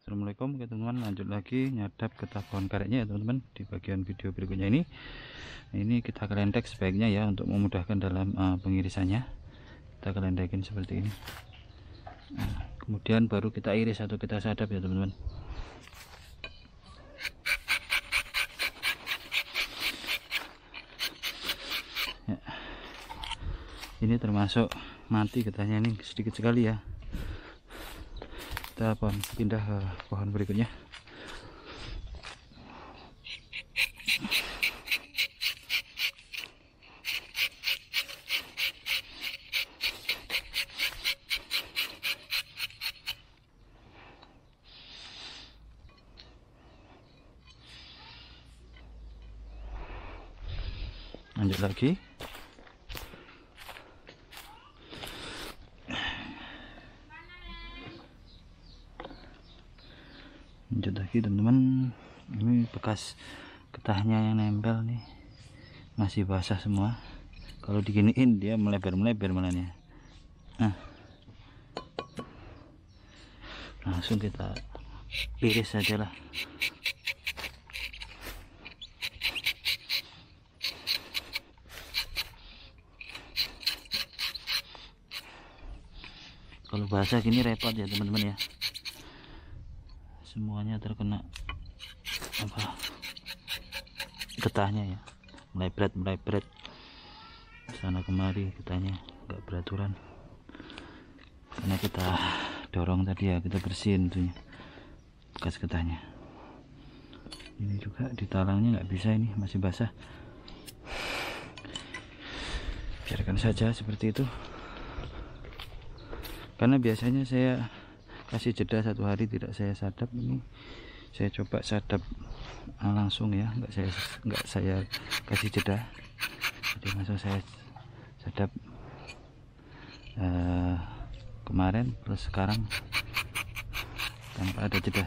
Assalamualaikum. Oke teman-teman, lanjut lagi nyadap getah pohon karetnya ya teman-teman. Di bagian video berikutnya ini kita kelendek sebaiknya ya, untuk memudahkan dalam pengirisannya. Kita kelendekin seperti ini. Kemudian baru kita iris atau kita sadap ya teman-teman. Ya. Ini termasuk mati getahnya, ini sedikit sekali ya. Kita pindah ke pohon berikutnya. Lanjut lagi. Lanjut lagi teman-teman. Ini bekas getahnya yang nempel nih, masih basah semua. Kalau diginiin dia melebar-melebar malahnya. Langsung kita iris saja lah. Kalau basah gini repot ya teman-teman ya, semuanya terkena getahnya ya, melebret sana kemari, getahnya nggak beraturan karena kita dorong tadi ya, kita bersihin tuh bekas getahnya. Ini juga di talangnya nggak bisa, ini masih basah, biarkan saja seperti itu. Karena biasanya saya kasih jeda 1 hari tidak saya sadap, ini saya coba sadap langsung ya, nggak saya kasih jeda. Jadi langsung saya sadap kemarin plus sekarang tanpa ada jeda.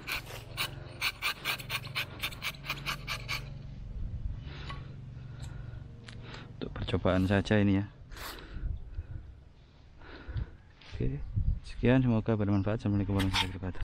Untuk percobaan saja ini ya. Oke, sekian, semoga bermanfaat. Assalamualaikum warahmatullahi wabarakatuh.